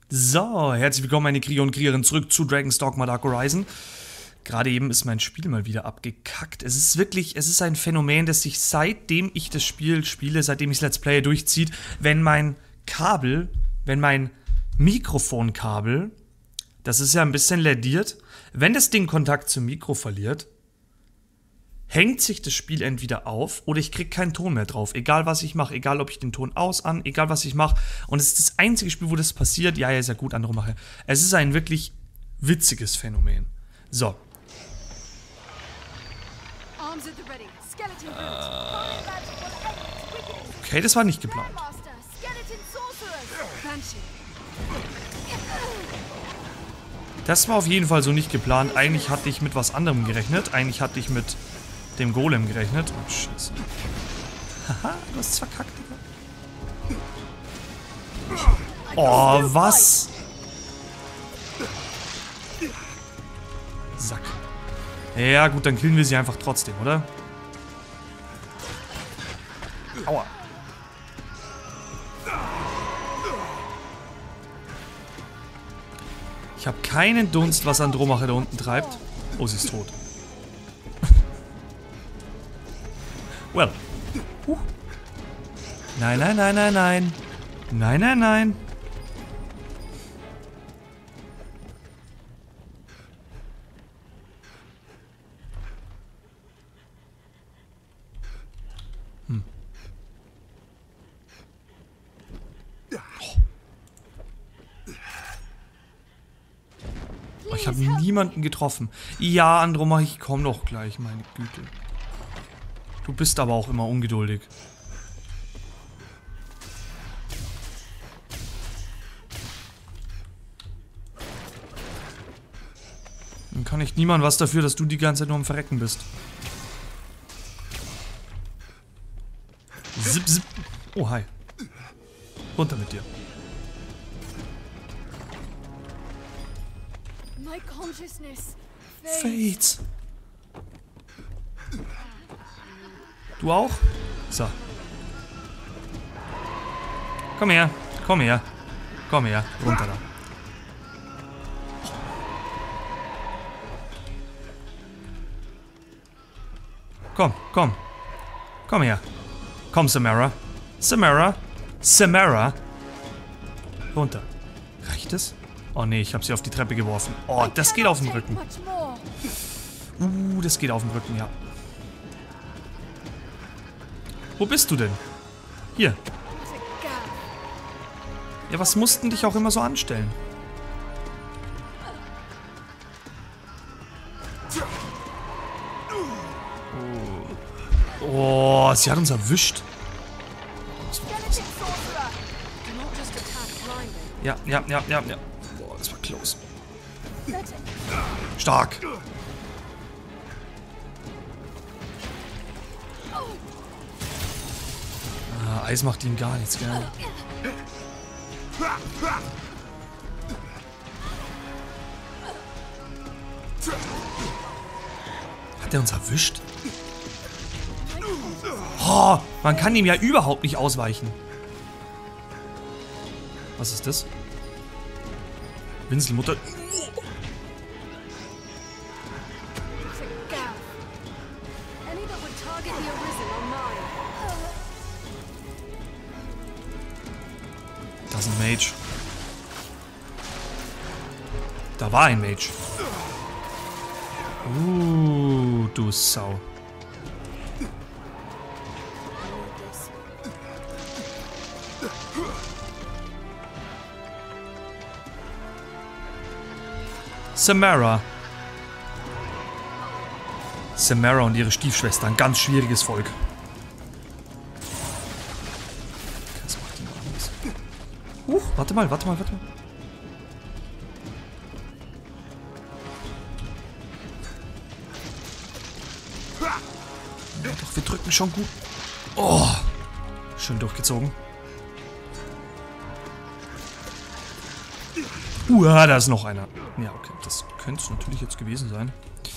So, herzlich willkommen meine Krieger und Kriegerinnen zurück zu Dragon's Dogma Dark Horizon. Gerade eben ist mein Spiel mal wieder abgekackt. Es ist ein Phänomen, das sich seitdem ich das Spiel spiele, seitdem ich das Let's Play durchzieht, wenn mein Mikrofonkabel, das ist ja ein bisschen lädiert, wenn das Ding Kontakt zum Mikro verliert, hängt sich das Spiel entweder auf oder ich kriege keinen Ton mehr drauf. Egal was ich mache, egal ob ich den Ton an, egal was ich mache. Und es ist das einzige Spiel, wo das passiert. Ja, ist ja gut, andere mache. Es ist ein wirklich witziges Phänomen. So. Okay, das war nicht geplant. Das war auf jeden Fall so nicht geplant. Eigentlich hatte ich mit was anderem gerechnet. Eigentlich hatte ich mit dem Golem gerechnet. Oh, Scheiße. Haha, du hast es verkackt, Digga. Oh, was? Sack. Ja, gut, dann killen wir sie einfach trotzdem, oder? Aua. Ich habe keinen Dunst, was Andromache da unten treibt. Oh, sie ist tot. Well. Nein, nein, nein, nein, nein. Nein, nein, nein. Oh, ich habe niemanden getroffen. Ja, Andromache, ich komme doch gleich, meine Güte. Du bist aber auch immer ungeduldig. Dann kann echt niemand was dafür, dass du die ganze Zeit nur am Verrecken bist. Zip, zip. Oh, hi. Runter mit dir. Fates. Du auch? So. Komm her. Komm her. Komm her. Runter da. Komm, komm. Komm her. Komm, Samara. Samara. Samara. Runter. Reicht es? Oh nee, ich habe sie auf die Treppe geworfen. Oh, das geht auf den Rücken. Das geht auf den Rücken, ja. Wo bist du denn? Hier. Ja, was mussten dich auch immer so anstellen? Oh, sie hat uns erwischt. Ja, ja, ja, ja, ja. Boah, das war close. Stark. Ah, Eis macht ihm gar nichts, gell? Hat er uns erwischt? Oh, man kann ihm ja überhaupt nicht ausweichen. Was ist das? Winselmutter. Das ist ein Mage. Da war ein Mage. Du Sau. Samara. Samara und ihre Stiefschwester. Ein ganz schwieriges Volk. Das macht die noch nichts. Warte mal, warte mal, warte mal. Ja, doch, wir drücken schon gut. Oh. Schön durchgezogen. Da ist noch einer. Ja, okay. Das könnte es natürlich jetzt gewesen sein.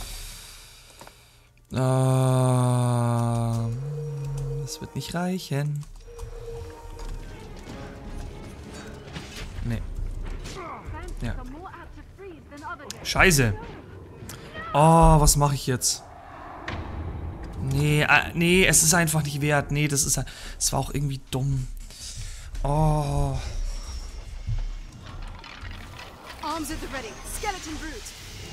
Das wird nicht reichen. Nee. Ja. Scheiße. Oh, was mache ich jetzt? Nee, nee, es ist einfach nicht wert. Nee, das war auch irgendwie dumm. Oh. Arms at the ready. Skeleton brute.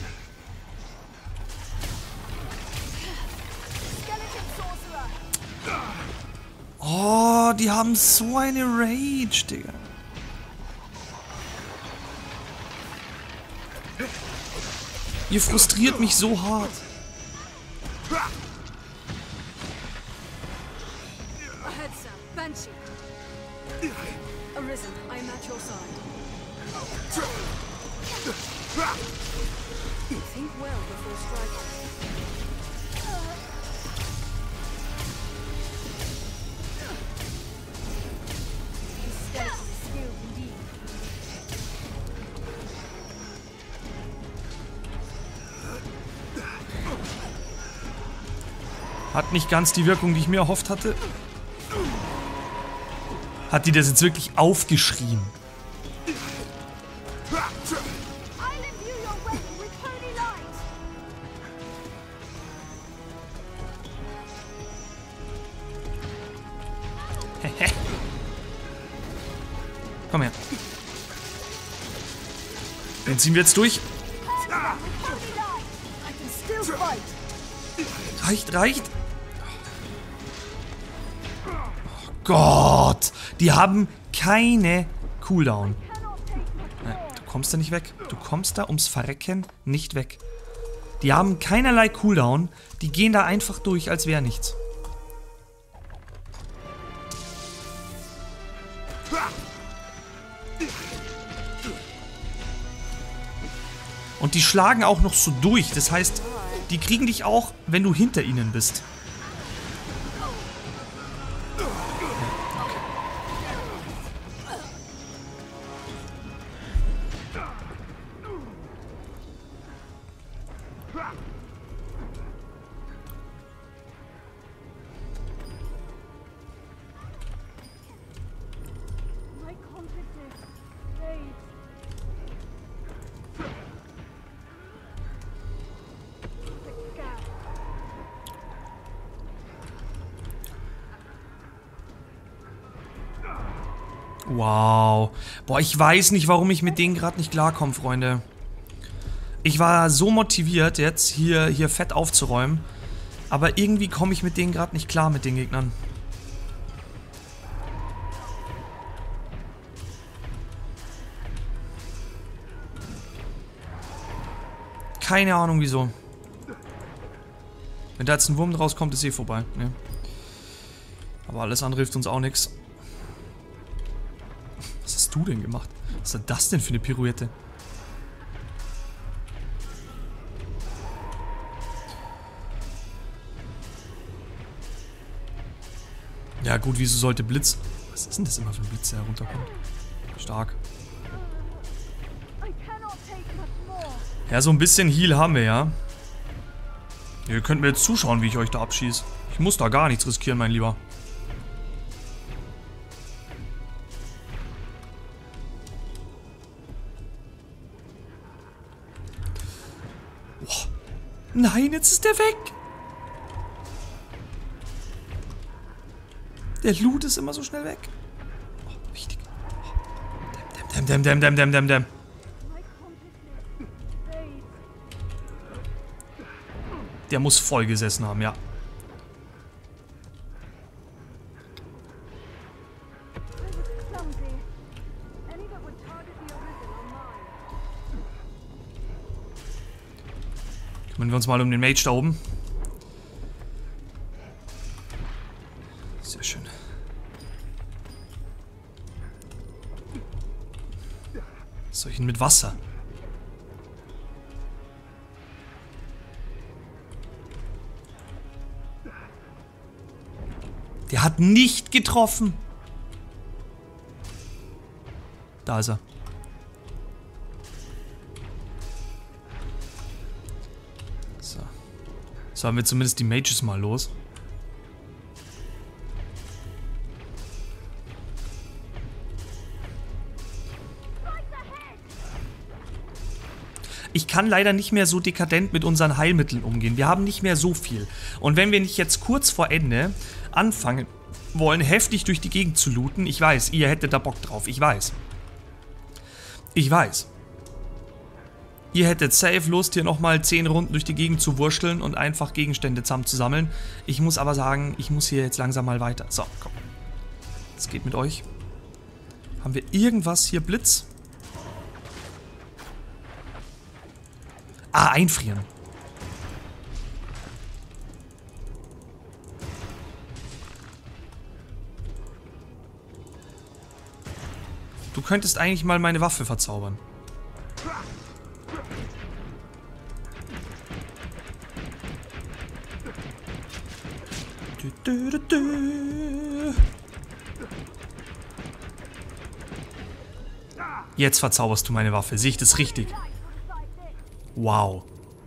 Skeleton sorcerer. Oh, die haben so eine Rage, Digga. Ihr frustriert mich so hart. Ahead, sir. Banshee. Arisen. I am at your side. Think well before striking. This skeleton is skilled indeed. Hat nicht ganz die Wirkung, die ich mir erhofft hatte. Hat die das jetzt wirklich aufgeschrien? I'll imbue your weapon with holy light. Komm her. Den ziehen wir jetzt durch. With holy light. I can still fight. Reicht, reicht. Oh Gott. Die haben keine Cooldown. Nein, du kommst da nicht weg. Du kommst da ums Verrecken nicht weg. Die haben keinerlei Cooldown. Die gehen da einfach durch, als wäre nichts. Und die schlagen auch noch so durch. Das heißt, die kriegen dich auch, wenn du hinter ihnen bist. My consciousness fades. The gap. Wow. Boah, ich weiß nicht, warum ich mit denen gerade nicht klarkomme, Freunde. Ich war so motiviert, jetzt hier fett aufzuräumen. Aber irgendwie komme ich mit denen gerade nicht klar, mit den Gegnern. Keine Ahnung, wieso. Wenn da jetzt ein Wurm draus kommt, ist eh vorbei. Ne? Aber alles andere hilft uns auch nichts. Was hast du denn gemacht? Was ist das denn für eine Pirouette? Ja gut, wieso sollte Blitz... Was ist denn das immer für ein Blitz, der herunterkommt? Stark. I cannot take much more. Ja, so ein bisschen Heal haben wir, ja. Ihr könnt mir jetzt zuschauen, wie ich euch da abschieße. Ich muss da gar nichts riskieren, mein Lieber. Boah. Nein, jetzt ist der weg. Der Loot ist immer so schnell weg. Oh, wichtig. Oh. Damn. My consciousness fades. Der muss voll gesessen haben, ja. I was clumsy. Any that would target the Arisen are mine. Kümmern wir uns mal um den Mage da oben. Sehr schön. Was soll ich denn mit Wasser? Der hat nicht getroffen. Da ist er. So. So haben wir zumindest die Mages mal los. Ich kann leider nicht mehr so dekadent mit unseren Heilmitteln umgehen. Wir haben nicht mehr so viel. Und wenn wir nicht jetzt kurz vor Ende anfangen wollen, heftig durch die Gegend zu looten, ich weiß, ihr hättet da Bock drauf, ich weiß. Ich weiß. Ihr hättet safe Lust, hier nochmal 10 Runden durch die Gegend zu wurschteln und einfach Gegenstände zusammenzusammeln. Ich muss aber sagen, ich muss hier jetzt langsam mal weiter. So, komm. Was geht mit euch? Haben wir irgendwas hier? Blitz? Ah, einfrieren. Du könntest eigentlich mal meine Waffe verzaubern. Jetzt verzauberst du meine Waffe. Sehe ich das richtig? Wow.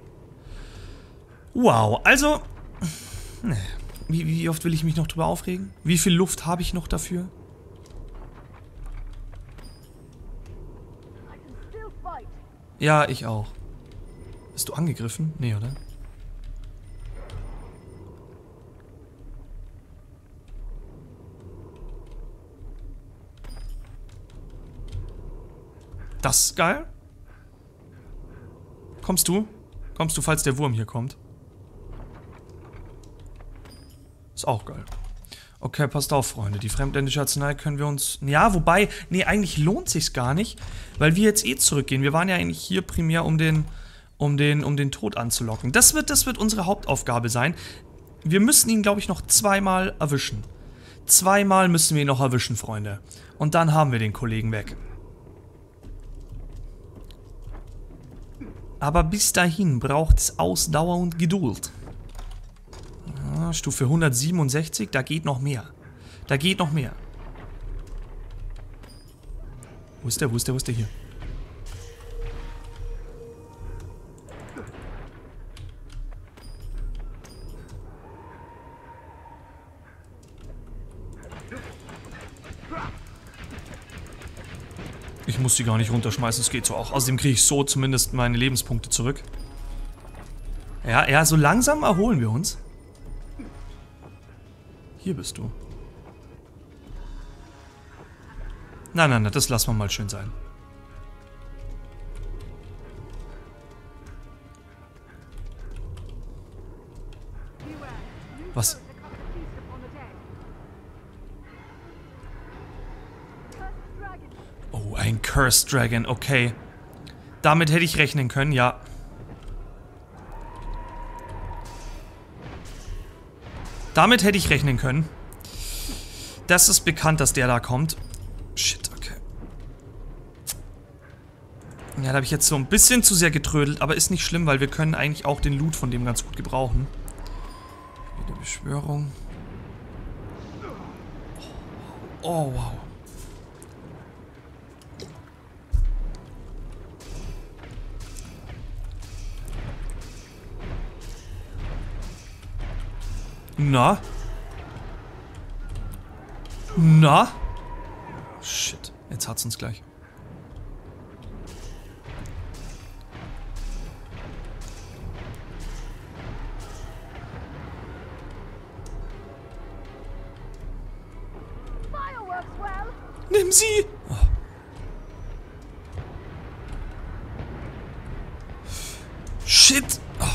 Wow, also... Wie oft will ich mich noch drüber aufregen? Wie viel Luft habe ich noch dafür? Ja, ich auch. Bist du angegriffen? Nee, oder? Das ist geil. Kommst du? Kommst du, falls der Wurm hier kommt? Ist auch geil. Okay, passt auf, Freunde. Die fremdländische Arznei können wir uns... Ja, wobei... Nee, eigentlich lohnt sich's gar nicht, weil wir jetzt eh zurückgehen. Wir waren ja eigentlich hier primär, um den Tod anzulocken. Das wird unsere Hauptaufgabe sein. Wir müssen ihn, glaube ich, noch zweimal erwischen. Zweimal müssen wir ihn noch erwischen, Freunde. Und dann haben wir den Kollegen weg. Aber bis dahin braucht es Ausdauer und Geduld. Ja, Stufe 167, da geht noch mehr. Da geht noch mehr. Wo ist der? Wo ist der? Wo ist der hier? Ich muss die gar nicht runterschmeißen, es geht so auch. Außerdem kriege ich so zumindest meine Lebenspunkte zurück. Ja, so langsam erholen wir uns. Hier bist du. Nein, das lassen wir mal schön sein. Was? Oh, ein Cursed Dragon, okay. Damit hätte ich rechnen können, ja. Damit hätte ich rechnen können. Das ist bekannt, dass der da kommt. Shit, okay. Ja, da habe ich jetzt so ein bisschen zu sehr getrödelt, aber ist nicht schlimm, weil wir können eigentlich auch den Loot von dem ganz gut gebrauchen. Wieder Beschwörung. Oh, wow. Na? Na? Shit, jetzt hat's uns gleich. Nimm sie! Oh. Shit! Oh.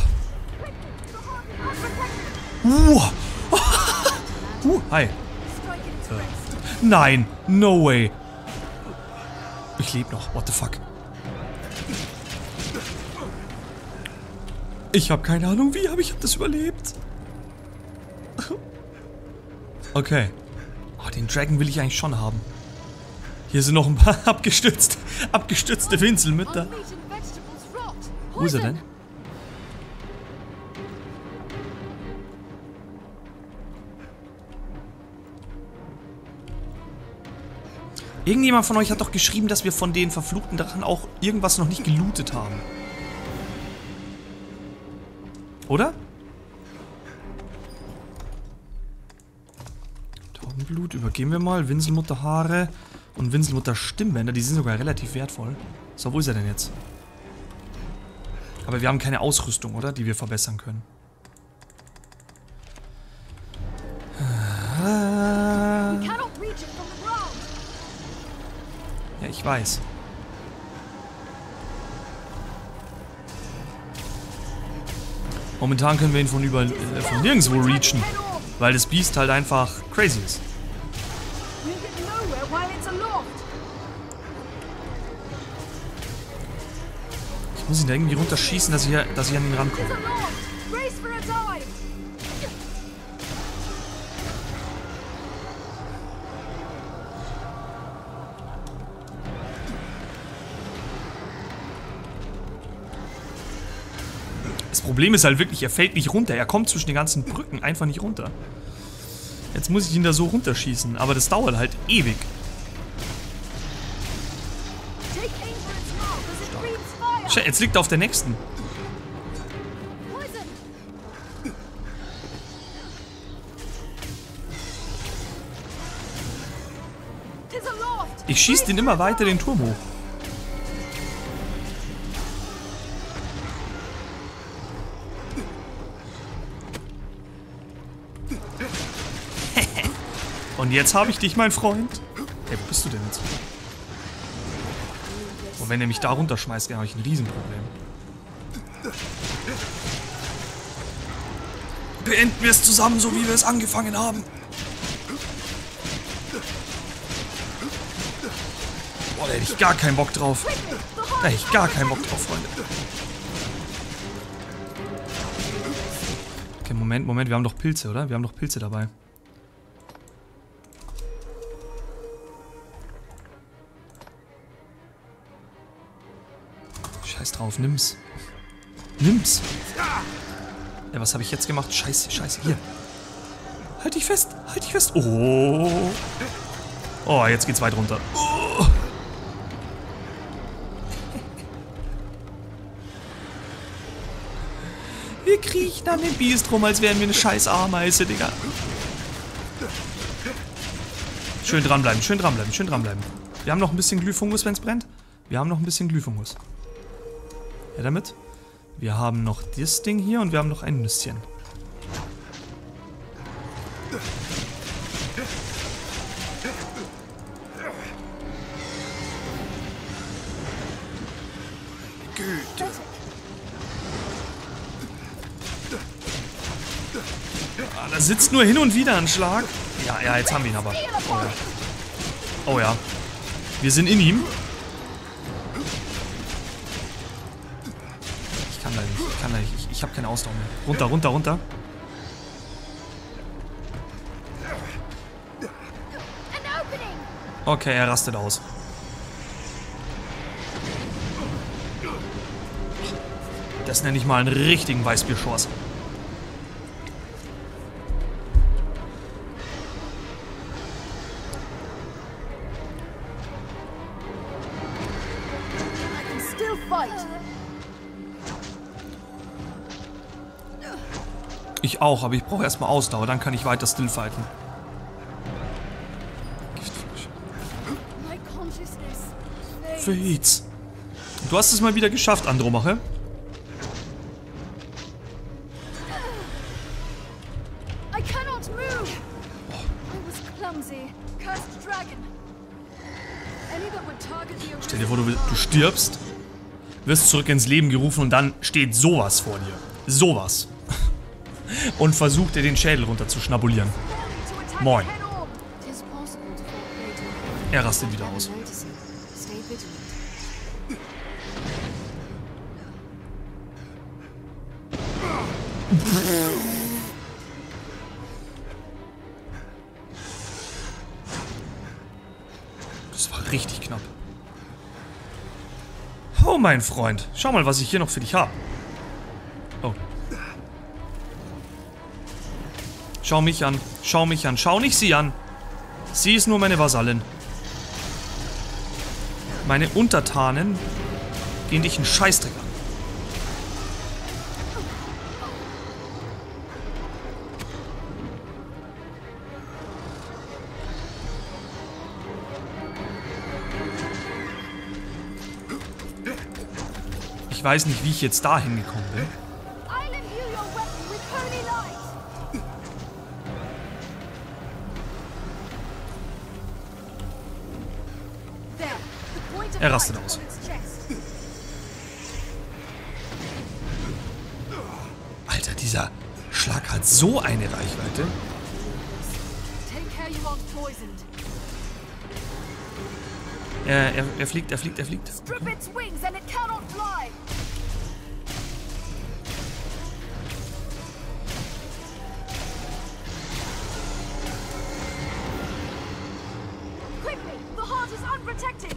Hi. Nein, no way. Ich lebe noch, what the fuck. Ich habe keine Ahnung wie, aber ich habe das überlebt. Okay. Oh, den Dragon will ich eigentlich schon haben. Hier sind noch ein paar abgestürzte Winselmütter. Wo ist er denn? Irgendjemand von euch hat doch geschrieben, dass wir von den verfluchten Drachen auch irgendwas noch nicht gelootet haben. Oder? Taubenblut, übergeben wir mal. Winselmutterhaare und Winselmutter Stimmbänder, die sind sogar relativ wertvoll. So, wo ist er denn jetzt? Aber wir haben keine Ausrüstung, oder? Die wir verbessern können. We cannot reach it from the ground. Ja, ich weiß. Momentan können wir ihn von nirgendwo reachen, weil das Biest halt einfach crazy ist. We'll get nowhere while it's aloft. Ich muss ihn da irgendwie runterschießen, dass ich an ihn rankomme. It's aloft. Brace for a dive. Das Problem ist halt wirklich, er fällt nicht runter. Er kommt zwischen den ganzen Brücken einfach nicht runter. Jetzt muss ich ihn da so runterschießen, aber das dauert halt ewig. Take aim for its mouth as it breathes fire. Jetzt liegt er auf der nächsten. Poison. Tis aloft. Ich schieße den immer weiter den Turm hoch. Und jetzt habe ich dich, mein Freund. Hey, wo bist du denn jetzt? Und wenn er mich da runterschmeißt, dann habe ich ein Riesenproblem. Beenden wir es zusammen, so wie wir es angefangen haben. Boah, da hätte ich gar keinen Bock drauf. Da hätte ich gar keinen Bock drauf, Freunde. Okay, Moment, wir haben doch Pilze, oder? Wir haben doch Pilze dabei. Scheiß drauf, nimm's. Nimm's. Ja, was habe ich jetzt gemacht? Scheiße, hier. Halt dich fest, Oh. Oh, jetzt geht's weit runter. Oh. Wir kriechen an dem Biest rum, als wären wir eine scheiß Ameise, Digga. Schön dranbleiben. Wir haben noch ein bisschen Glyphungus, wenn's brennt. Ja, damit. Wir haben noch das Ding hier und wir haben noch ein Nüsschen. Güte. Ah, da sitzt nur hin und wieder ein Schlag. Ja, jetzt haben wir ihn aber. Oh ja. Oh ja. Wir sind in ihm. Ich kann da nicht. Ich habe keine Ausdauer mehr. Runter. Okay, er rastet aus. Das nenne ich mal einen richtigen Weißbierschorst. I can still fight. Ich auch, aber ich brauche erstmal Ausdauer, dann kann ich weiter stillfighten. My consciousness fades. Fates. Du hast es mal wieder geschafft, Andromache. I cannot move. I was clumsy. Cursed dragon. Any that would target the Stell dir vor, du stirbst, wirst zurück ins Leben gerufen und dann steht sowas vor dir. Sowas. Und versucht dir den Schädel runter zu schnabulieren. Moin. Er rastet wieder aus. Das war richtig knapp. Oh, mein Freund. Schau mal, was ich hier noch für dich habe. Oh. Schau mich an. Schau nicht sie an. Sie ist nur meine Vasallin. Meine Untertanen gehen dich einen Scheißdreck an. Ich weiß nicht, wie ich jetzt da hingekommen bin. I'll imbue your weapon with holy light. There, the point of Er rastet light aus. on its chest. Alter, dieser Schlag hat so eine Reichweite. Take care you aren't poisoned. Er fliegt. Strip its wings and it cannot fly. Quickly, the heart is unprotected.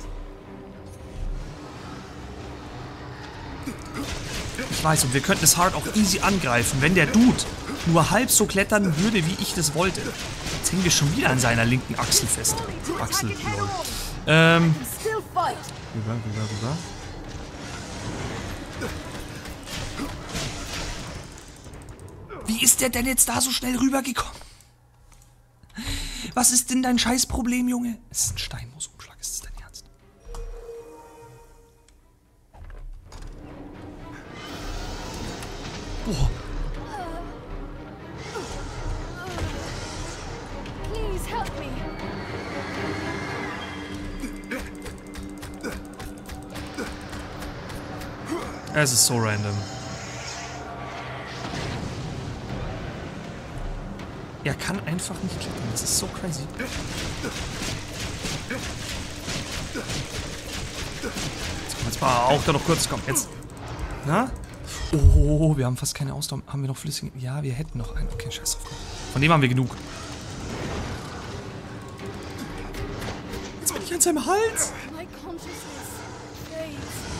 Ich weiß, und wir könnten das Heart auch easy angreifen, wenn der Dude nur halb so klettern würde, wie ich das wollte. Jetzt hängen wir schon wieder an seiner linken Achsel fest. Achsel, lol. Still fight. Rüber. Wie ist der denn jetzt da so schnell rübergekommen? Was ist denn dein Scheißproblem, Junge? Es ist ein Steinmoosumschlag, ist das dein Ernst? Boah. Please help me. Es ist so random. Er kann einfach nicht klettern. Das ist so crazy. Jetzt mal auch da noch kurz. Komm, jetzt. Na? Oh, wir haben fast keine Ausdauer. Haben wir noch flüssige? Ja, wir hätten noch einen. Okay, scheiß drauf. Von dem haben wir genug. Jetzt bin ich an seinem Hals. My consciousness fades.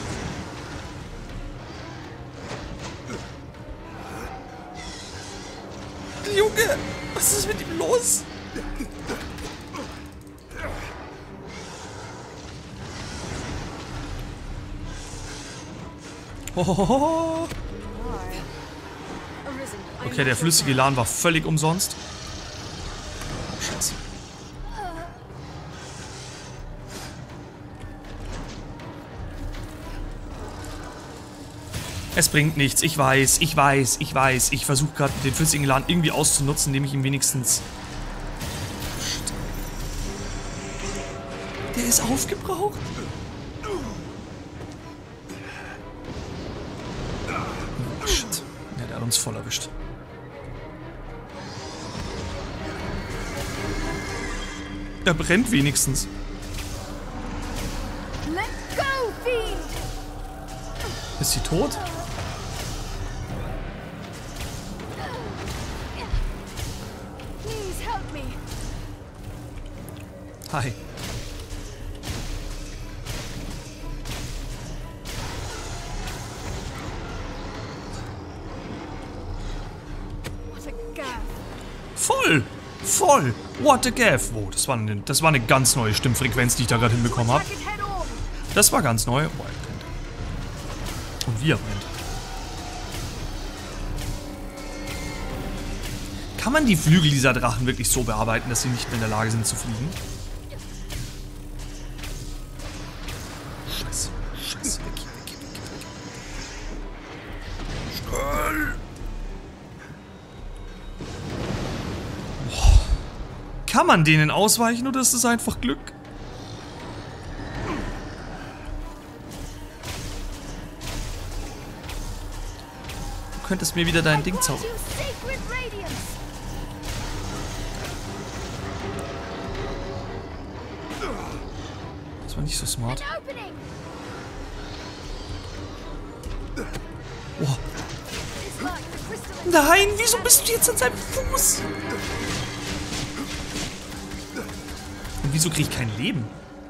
Junge, was ist mit ihm los? Hohoho. Arisen. Okay, der flüssige Elan war völlig umsonst. Scheiße. Es bringt nichts. Ich weiß. Ich versuche gerade den flüssigen Elan irgendwie auszunutzen, indem ich ihm wenigstens... Shit. Der ist aufgebraucht. Oh, shit. Ja, der hat uns voll erwischt. Er brennt wenigstens. Let go, fiend! Ist sie tot? Please help me. Hi. What a gaff. Voll! Voll! What a gaff! Wow, das war eine ganz neue Stimmfrequenz, die ich da gerade hinbekommen habe. Attack it head on. Das war ganz neu. Boah, er brennt. Und wie er brennt. Kann man die Flügel dieser Drachen wirklich so bearbeiten, dass sie nicht mehr in der Lage sind zu fliegen? Scheiße. Weg. Schnell! Boah. Kann man denen ausweichen oder ist das einfach Glück? Du könntest mir wieder dein Ding zaubern. You sacred radiance. Das war nicht so smart. An opening. Boah. It's like the crystal. Nein, wieso bist du jetzt an seinem Fuß? Und wieso kriege ich kein Leben?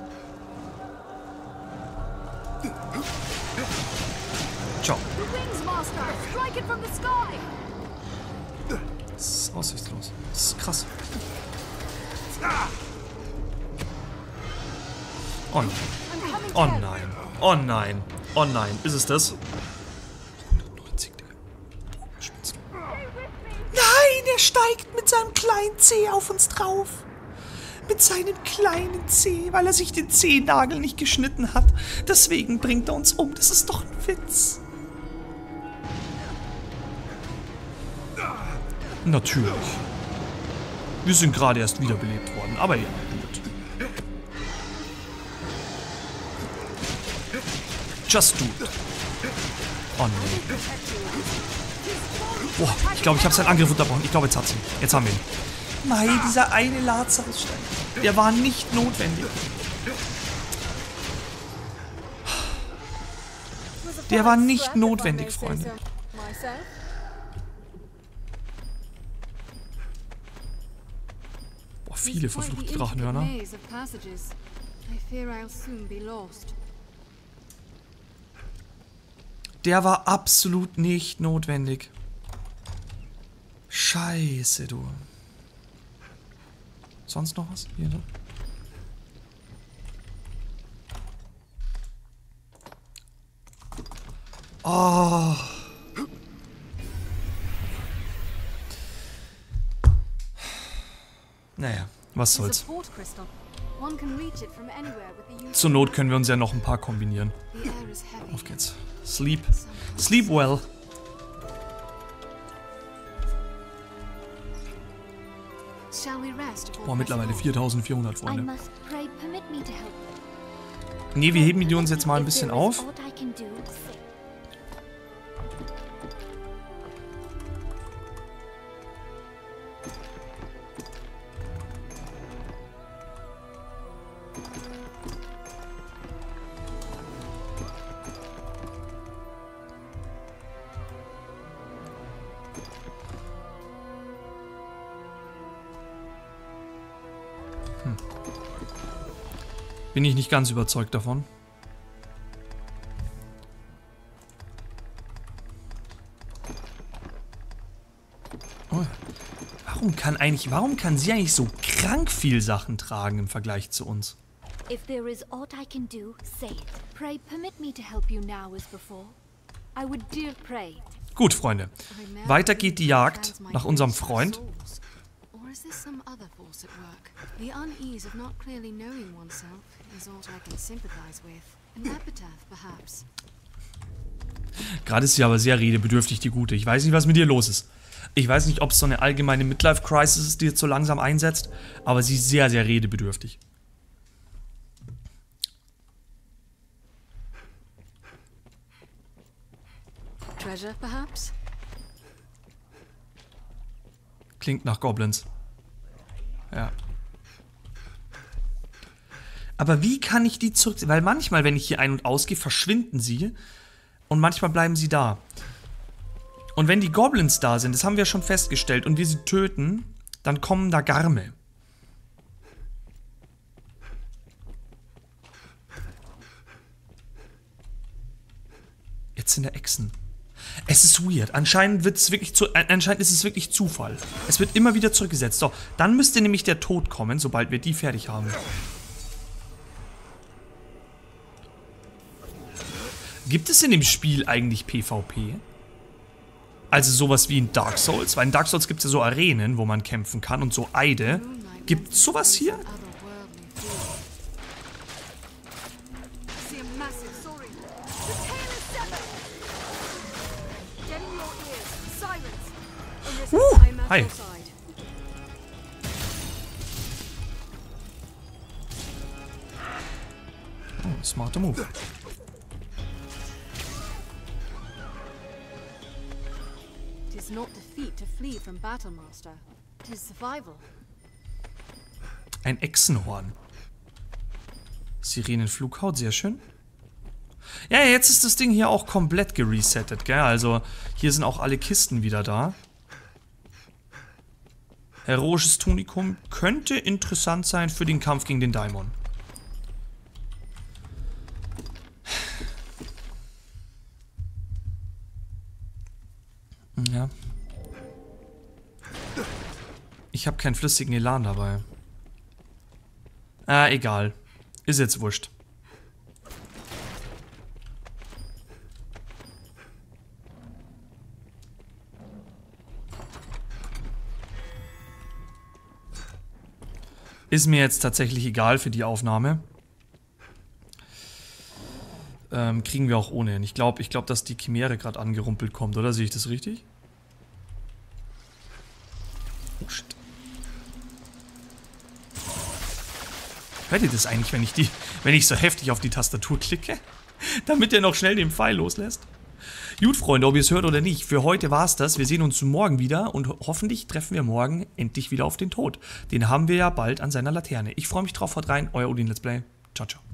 Ciao. The wings, master. Strike it from the sky. Das ist aussichtslos. Das ist krass. Oh nein. I'm coming Oh to help. nein. Oh nein. Oh nein. Ist es das? 190, Digga. Spitze. Nein, er steigt mit seinem kleinen Zeh auf uns drauf. Mit seinem kleinen Zeh, weil er sich den Zehennagel nicht geschnitten hat. Deswegen bringt er uns um. Das ist doch ein Witz. Natürlich. Wir sind gerade erst wiederbelebt worden, aber ja, gut. Just do it. Oh nee. Boah, ich glaube, ich habe seinen Angriff unterbrochen. Ich glaube, jetzt hat sie ihn. Jetzt haben wir ihn. Nein, dieser eine Lazarusstein. Der war nicht notwendig. Der war nicht notwendig, Freunde. Boah, viele verfluchte Drachenhörner. Der war absolut nicht notwendig. Scheiße, du. Sonst noch was? Hier, ne? Oh. Naja, was soll's. Zur Not können wir uns ja noch ein paar kombinieren. Auf geht's. Sleep. Sleep well. Boah, mittlerweile 4400, Freunde. Nee, wir heben die uns jetzt mal ein bisschen auf. Bin ich nicht ganz überzeugt davon. Oh. Warum kann sie eigentlich so krank viel Sachen tragen im Vergleich zu uns? If there is aught I can do, say it. Pray permit me to help you now as before. I would dear pray. Gut, Freunde. Weiter geht die Jagd nach unserem Freund. Is there some other force at work? The unease of not clearly knowing oneself is aught I can sympathize with. An epitaph, perhaps. Gerade ist sie aber sehr redebedürftig, die Gute. Ich weiß nicht, was mit ihr los ist. Ich weiß nicht, ob es so eine allgemeine Midlife-Crisis ist, die jetzt so langsam einsetzt, aber sie ist sehr, sehr redebedürftig. Treasure, perhaps? Klingt nach Goblins. Ja. Aber wie kann ich die zurück... Weil manchmal, wenn ich hier ein- und ausgehe, verschwinden sie. Und manchmal bleiben sie da. Und wenn die Goblins da sind, das haben wir schon festgestellt, und wir sie töten, dann kommen da Garme. Jetzt sind da Echsen. Es ist weird. Anscheinend ist es wirklich Zufall. Es wird immer wieder zurückgesetzt. So, dann müsste nämlich der Tod kommen, sobald wir die fertig haben. Gibt es in dem Spiel eigentlich PvP? Also sowas wie in Dark Souls? Weil in Dark Souls gibt es ja so Arenen, wo man kämpfen kann und so Eide. Gibt es sowas hier? Hi. Oh, smarter Move. Tis not defeat to flee from Battlemaster. Tis survival. Ein Echsenhorn. Sirenenflughaut, sehr schön. Ja, jetzt ist das Ding hier auch komplett geresettet, gell? Also, hier sind auch alle Kisten wieder da. Heroisches Tunikum könnte interessant sein für den Kampf gegen den Daimon. Ja. Ich habe keinen flüssigen Elan dabei. Ah, egal. Ist jetzt wurscht. Ist mir jetzt tatsächlich egal für die Aufnahme. Kriegen wir auch ohne hin. Ich glaube, dass die Chimäre gerade angerumpelt kommt, oder? Sehe ich das richtig? getauscht. Hört ihr das eigentlich, wenn ich so heftig auf die Tastatur klicke? Damit er noch schnell den Pfeil loslässt? Gut, Freunde, ob ihr es hört oder nicht, für heute war es das. Wir sehen uns morgen wieder und hoffentlich treffen wir morgen endlich wieder auf den Tod. Den haben wir ja bald an seiner Laterne. Ich freue mich drauf, haut rein, euer Odin Let's Play. Ciao, ciao.